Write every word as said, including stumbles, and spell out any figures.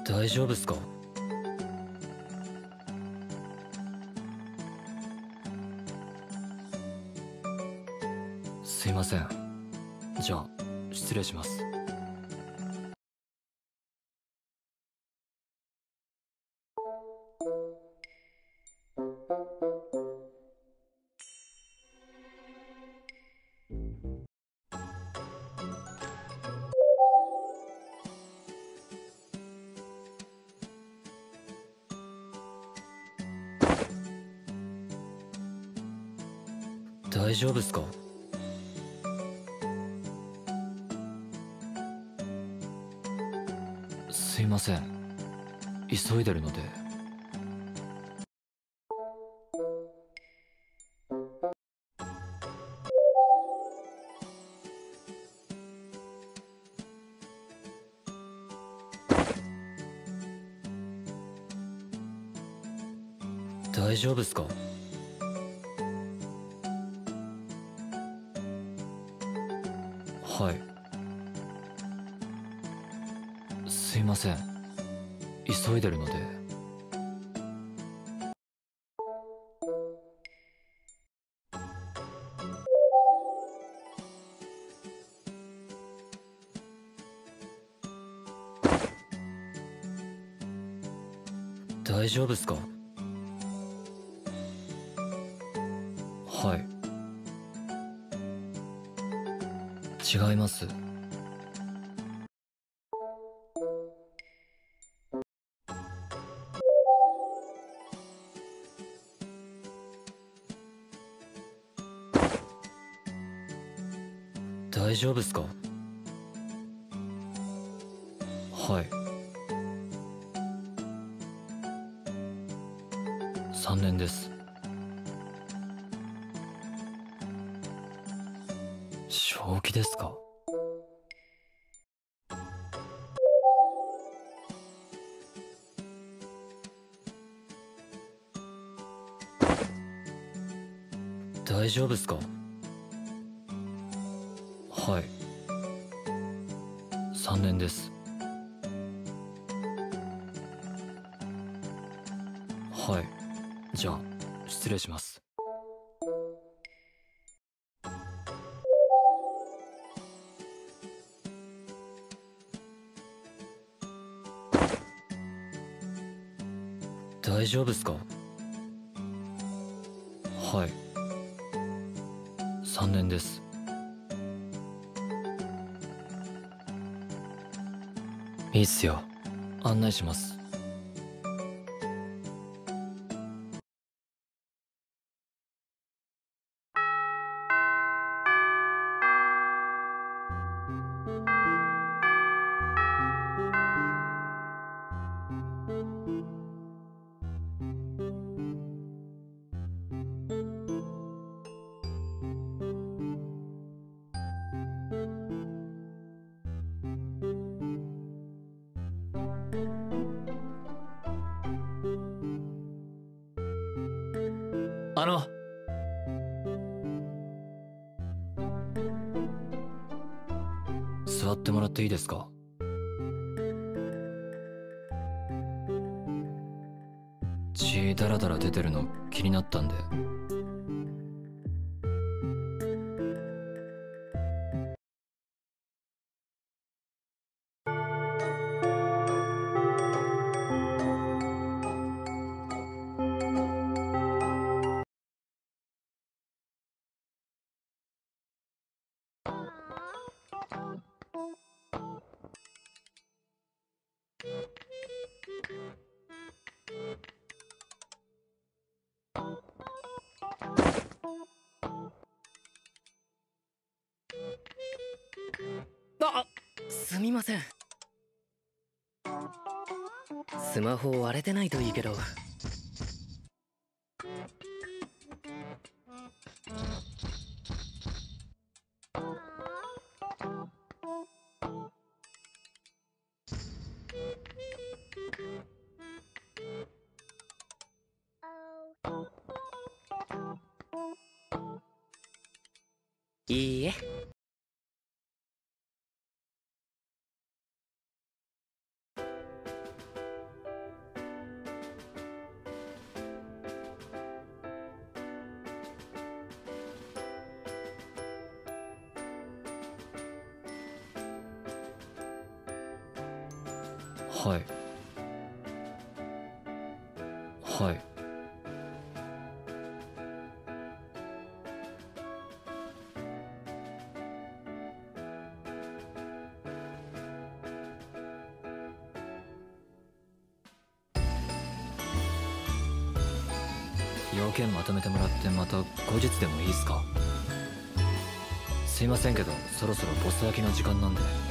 大丈夫っすか？すいません。じゃあ失礼します。大丈夫っすか？すいません、急いでるので。大丈夫っすか？はい、すいません、急いでるので。大丈夫っすか？はい、違います。大丈夫っすか？はい、さんねんです。正気ですか？大丈夫っすか？はい、さんねんです。はい、じゃあ失礼します。大丈夫っすか？はい、さんねんです。いいっすよ、案内します。あの座ってもらっていいですか？血ダラダラ出てるの気になったんで。 あ、すみません。スマホ割れてないといいけど。いいえ。 はいはい。要件まとめてもらってまた後日でもいいっすか？すいませんけどそろそろボス焼きの時間なんで。